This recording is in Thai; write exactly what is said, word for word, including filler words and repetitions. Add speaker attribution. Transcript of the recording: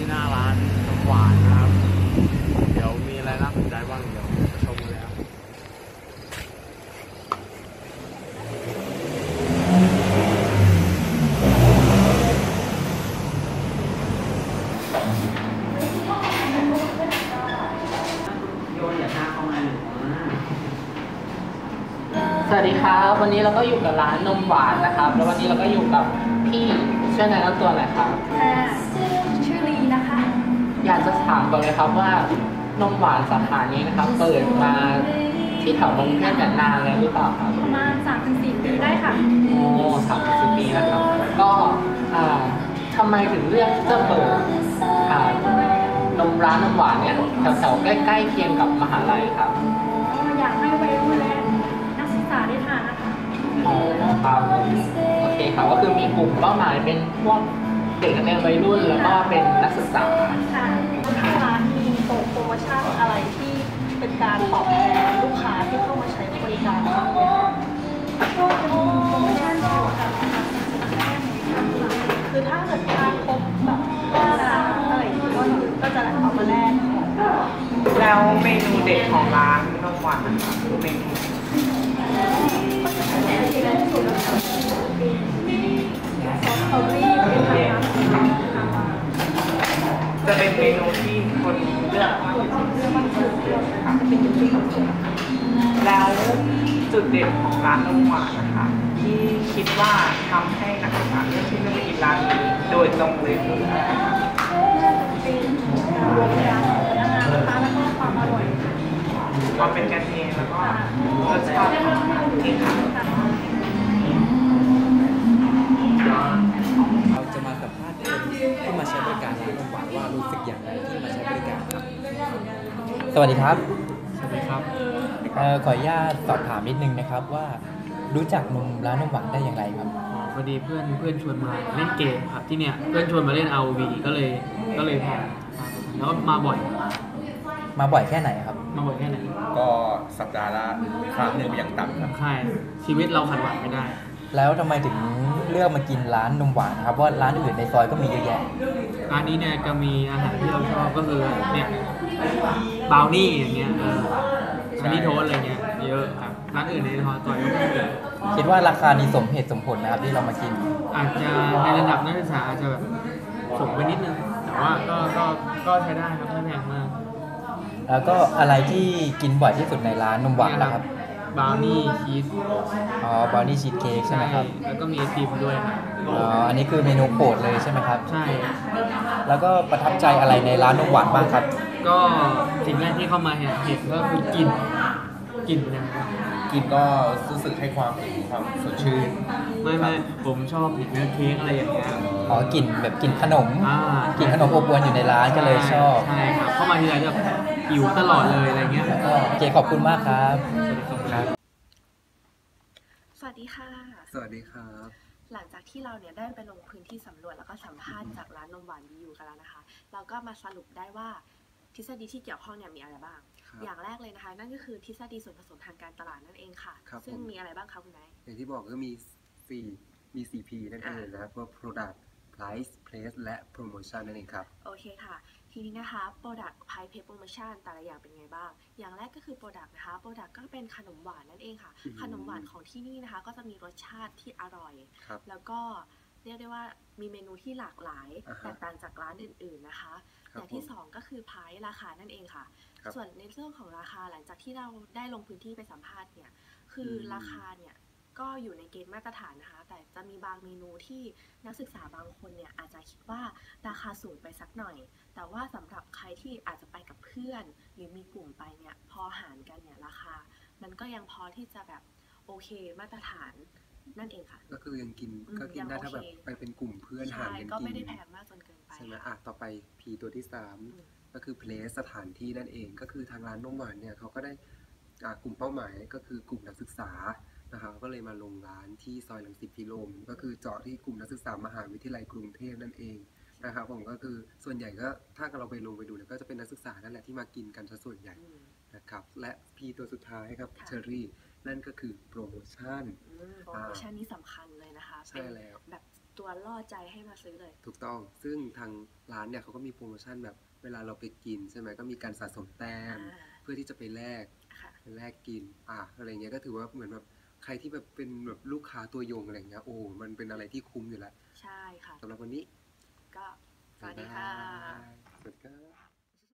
Speaker 1: ที่หน้าร้านน้ำหวานนะครับเดี๋ยวมีอะไรน่าสนใจบ้างเดี๋ยวไปชมกันเลยครับ
Speaker 2: สวัสดีครับวันนี้เราก็อยู่กับร้านนมหวานนะครับแล้ววันนี้เราก็อยู่กับพี่ช่วยแนะนำตัวหน่อยครับ
Speaker 3: ค่ะชื่อลีนะคะ
Speaker 2: อยากจะถามก่อนเลยครับว่านมหวานสาขานี้นะครับเปิดมาที่แถวกรุงเทพนานแล้วหรือเปล่าครับ
Speaker 3: ประมาณ สามถึงสี่ ปีได้ค่ะ
Speaker 2: โอ้สามสิบปีนะครับก็ทำไมถึงเลือกจะเปิดนมร้านนมหวานเนี่ยแถวๆใกล้ๆเคียงกับมหาลัยครับ
Speaker 3: อยากให้วัยรุ่นและนักศึกษาได้ทานนะคะ
Speaker 2: อ๋อครับโอเคครับก็คือมีกลุ่มเป้าหมายเป็นพวกเด็กนักเรียนวัยรุ่นแล้วก็เป็นนักศึกษา
Speaker 3: ค่ะที่ร้านมีโปรโมชั่นอะไรที่เป็นการตอบแทนลูกค้าที่เข้ามาใช้บริการบ้างไหมคะก็จะมีโปรโมชั่นเกี่ยวกับคือถ้าเกิดทานครบแบบว่าอะไรอย่างเงี้ยก็จะเอามาแลก
Speaker 4: แล้วเมนูเด็ดของร้านนมหวานนะคะคือเมนูจะเป็นเมนูที่คนเลือกมากที่สุดแล้วจุดเด่นของร้านนมหวานนะคะที่คิดว่าทำให้นักศึกษาเลือกที่จะมากินร้านนี้โดยตรงเลยคืออะไรคะความเป็นกันเองแล้วก็รสชาติที่ค่ะ
Speaker 5: เราจะมาสัมภาษณ์คนที่มาใช้บริการร้านนมหวานว่ารู้สึกอย่างไรที่มาใช้บริการครับสวัสดีครับ
Speaker 1: สวัสดีครับ
Speaker 5: ขออนุญาตสอบถามนิดนึงนะครับว่ารู้จักนมร้านนมหวานได้อย่างไรครับ
Speaker 1: อ๋อพอดีเพื่อนเพื่อนชวนมาเล่นเกมครับที่เนี่ยเพื่อนชวนมาเล่น อาร์ โอ วี ก็เลยก็เลยพาแล้วก็มาบ่อย
Speaker 5: มาบ่อยแค่ไหนครับ
Speaker 1: มาบ่อยแค่ไหน
Speaker 6: ก็สัปดาห์ละครั้งหนึ่งอย่างต่ำครับ
Speaker 1: ใช่ชีวิตเราขัดหวังไม่ได้
Speaker 5: แล้วทำไมถึงเลือกมากินร้านนมหวานครับว่าร้านอื่นในซอยก็มีเยอะแยะ
Speaker 1: ร้านนี้เนี่ยก็มีอาหารที่เราชอบก็คือเนี่ยบราวนี่อย่างเงี้ยเอออันนี้โทสอะไรเงี้ยเยอะครับร้านอื่นในซอยก็ไม่มี
Speaker 5: คิดว่าราคานี้สมเหตุสมผลนะครับที่เรามากิน
Speaker 1: อาจจะในระดับนักศึกษาอาจจะแบบสูงไปนิดนึงแต่ว่าก็ก็ก็ใช้ได้ครับไม่แพงมาก
Speaker 5: แล้วก็อะไรที่กินบ่อยที่สุดในร้านนมหวานนะครับ
Speaker 1: บราวนี่ชีส
Speaker 5: อ๋อบราวนี่ชีสเค้กใช่ไหมครับ
Speaker 1: แล้วก็มีไอติมด้วยครับ
Speaker 5: อ๋ออันนี้คือเมนูโปรดเลยใช่ไหมครับ
Speaker 1: ใช่
Speaker 5: แล้วก็ประทับใจอะไรในร้านนมหวานบ้างครับ
Speaker 1: ก็สิ่งแรกที่เข้ามาเห็นเห็นก็คือกลิ่นกลิ่นเป็นยังไง
Speaker 6: กินก็รู้สึกให้ความถึงความสดชื่น
Speaker 1: ไม่ไม่ผมชอบเนื้อเค้กอะไรอย่างเงี้ย
Speaker 5: อ๋อกลิ่นแบบกลิ่นขนมกลิ่นขนมอบอวลอยู่ในร้านก็เลยชอบ
Speaker 1: ใช่ครับเข้ามาทีไรจะหิวตลอดเลยอะไรเงี้ย
Speaker 5: โอเคขอบคุณมากครับ
Speaker 3: สวัสดีค่ะ
Speaker 6: สวัสดีครับ
Speaker 3: หลังจากที่เราเนี่ยได้ไปลงพื้นที่สำรวจแล้วก็สัมภาษณ์จากร้านนมหวานบียูกันแล้วนะคะเราก็มาสรุปได้ว่าทฤษฎีที่เกี่ยวข้องเนี่ยมีอะไรบ้างอย่างแรกเลยนะคะนั่นก็คือทฤษฎีส่วนผสมทางการตลาดนั่นเองค่ะซึ่งมีอะไรบ้างคะคุณนาย
Speaker 6: อย่างที่บอกก็มีสี่มี สี่ พี นั่นเองนะครับว่า product price place และ promotion นั่นเองครับ
Speaker 3: โอเคค่ะทีนี้นะคะ product price place promotion แต่ละอย่างเป็นไงบ้างอย่างแรกก็คือ product นะคะ product ก็เป็นขนมหวานนั่นเองค่ะขนมหวานของที่นี่นะคะก็จะมีรสชาติที่อร่อยแล้วก็เรียกได้ว่ามีเมนูที่หลากหลายแตกต่างจากร้านอื่นๆนะคะอย่างที่สองก็คือ price ราคานั่นเองค่ะส่วนในเรื่องของราคาหลังจากที่เราได้ลงพื้นที่ไปสัมภาษณ์เนี่ยคือราคาเนี่ยก็อยู่ในเกณฑ์มาตรฐานนะคะแต่จะมีบางเมนูที่นักศึกษาบางคนเนี่ยอาจจะคิดว่าราคาสูงไปสักหน่อยแต่ว่าสำหรับใครที่อาจจะไปกับเพื่อนหรือมีกลุ่มไปเนี่ยพอหารกันเนี่ยราคามันก็ยังพอที่จะแบบโอเคมาตรฐานนั่นเองค่ะ
Speaker 6: ก็คือยังกินก็กินได้ถ้าแบบไปเป็นกลุ่มเพื่อนหารกันกิน
Speaker 3: ก็ไม่ได้แพงมากจนเกินไป
Speaker 6: ใช่ไหมอ่ะต่อไป P ตัวที่สามก็คือ place สถานที่นั่นเองก็คือทางร้านนมหวานเนี่ยเขาก็ได้กลุ่มเป้าหมายก็คือกลุ่มนักศึกษานะครับก็เลยมาลงร้านที่ซอยรังสิตพิโรมก็คือเจาะที่กลุ่มนักศึกษามหาวิทยาลัยกรุงเทพนั่นเองนะครับผมก็คือส่วนใหญ่ก็ถ้าเราไปลงไปดูเนี่ยก็จะเป็นนักศึกษานั่นแหละที่มากินกันซะส่วนใหญ่นะครับและ P ตัวสุดท้ายครับเชอรี่นั่นก็คือโปรโมชั่น
Speaker 3: โปรโมชั่นนี้สำคัญเลยนะคะ
Speaker 6: ใช่แล้ว
Speaker 3: แบบตัวล่อใจให้มาซื้อเลย
Speaker 6: ถูกต้องซึ่งทางร้านเนี่ยเขาก็มีโปรโมชั่นแบบเวลาเราไปกินใช่ไหมก็มีการสะสมแต้ม
Speaker 3: อ่า
Speaker 6: เพื่อที่จะไปแลก
Speaker 3: ค่ะ
Speaker 6: ไปแลกกินอ่ะอะไรเงี้ยก็ถือว่าเหมือนแบบใครที่แบบเป็นแบบลูกค้าตัวยงอะไรเงี้ยโอ้มันเป็นอะไรที่คุ้มอยู่แล้ว
Speaker 3: ใช่ค่ะ
Speaker 6: สำหรับวันนี้
Speaker 3: ก็สวัสดีค่ะ
Speaker 6: สวัสดีครับ